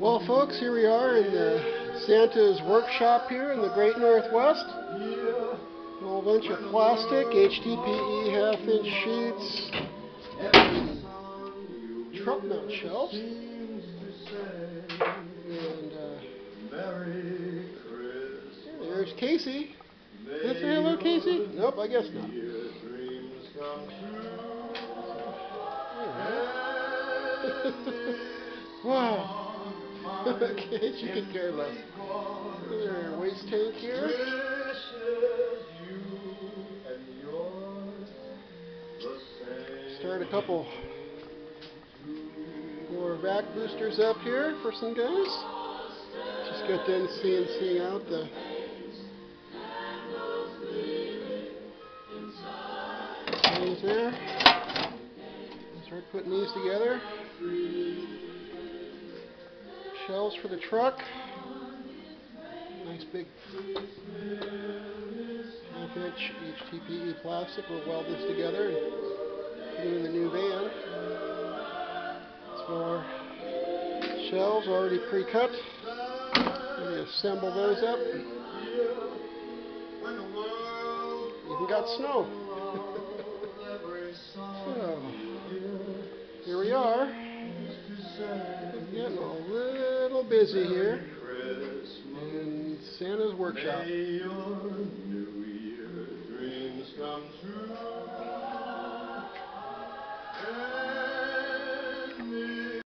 Well, folks, here we are in Santa's workshop here in the Great Northwest. A whole bunch of plastic, HDPE half-inch sheets, truck mount shelves, and there's Casey. Can I say hello, Casey? Nope, I guess not. Wow. Okay, she could care less. There's waste tank here. Start a couple more vac boosters up here for some guys. Just got done CNCing out the things there. Start putting these together. Shelves for the truck. Nice big half-inch HDPE plastic. We'll weld this together and put it in the new van. So our shelves already pre-cut. We assemble those up. Even got snow. So here we are. Getting a little busy here in Santa's workshop.